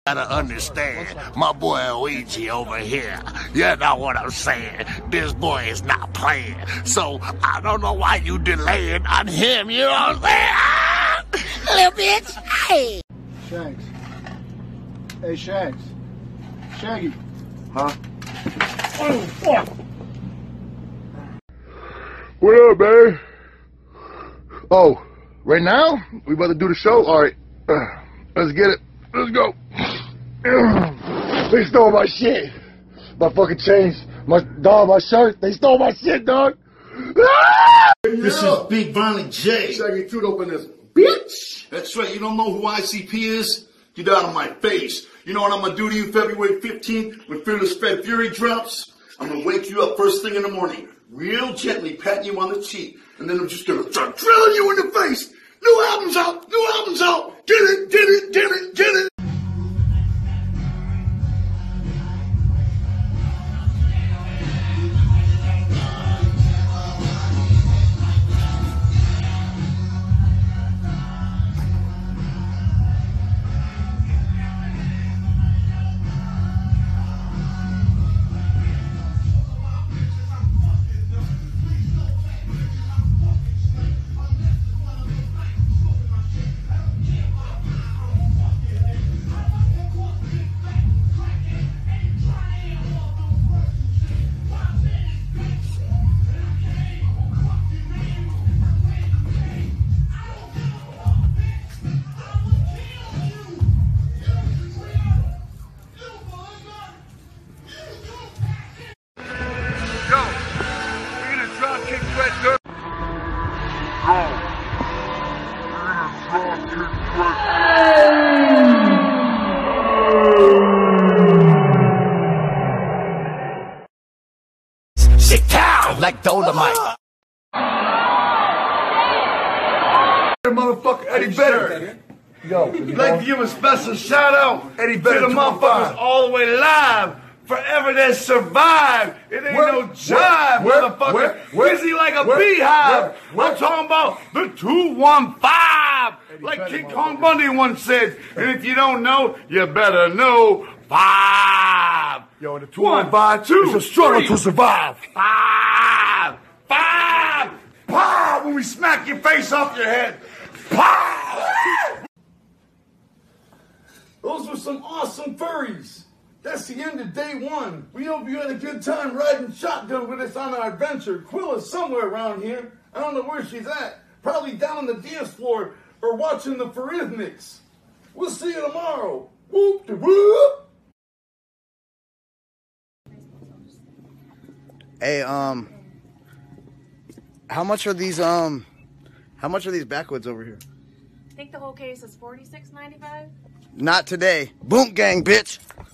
Gotta understand, my boy Luigi over here. You know what I'm saying? This boy is not playing. So I don't know why you delaying on him. You know what I'm saying? Ah! Little bitch. Hey. Shanks. Hey, Shanks. Shaggy. Huh? Oh, fuck. What up, man? Oh, right now? We about to do the show? Alright. Let's get it. Let's go. They stole my shit. My fucking chains. My shirt. They stole my shit, dog. This is Big Violent J. Shaggy, toot open this. Bitch! That's right, you don't know who ICP is? Get out of my face. You know what I'm gonna do to you February 15th when Fearless Fed Fury drops? I'm gonna wake you up first thing in the morning, real gently patting you on the cheek, and then I'm just gonna start drilling you in the face. New album's out! New album's out! Get it! Get it! Get it! Get it! Shit down like Dolomite. Motherfucker Eddie Vedder. Yo, I'd like to give a special shout out Eddie to Vedder the motherfuckers all the way live. Forever that survive. It ain't no jive, motherfucker. Busy like a beehive. I'm talking about the 215. Like King Kong Bundy once said. And if you don't know, you better know. 5. Yo, the 1, 2, it's a struggle to survive. 5. 5. Pow! When we smack your face off your head. Pow! Those were some awesome furries. That's the end of day 1. We hope you had a good time riding shotgun with us on our adventure. Quilla's somewhere around here. I don't know where she's at. Probably down on the dance floor or watching the Pharrhythmics. We'll see you tomorrow. Whoop de whoop. Hey, how much are these backwoods over here? I think the whole case is $46.95. Not today. Boom gang, bitch.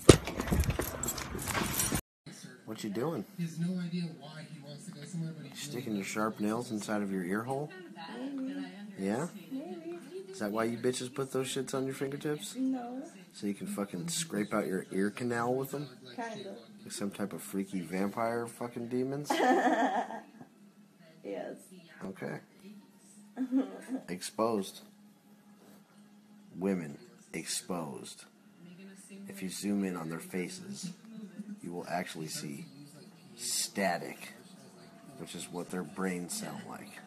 What you doing? He has no idea why he wants to go somewhere, but he's Sticking your sharp nails inside of your ear hole? Yeah? Is that why you bitches put those shits on your fingertips? No. So you can fucking scrape out your ear canal with them? Kind of. Like some type of freaky vampire fucking demons? Yes. Okay. Exposed. Women exposed. If you zoom in on their faces, you will actually see static, which is what their brains sound like.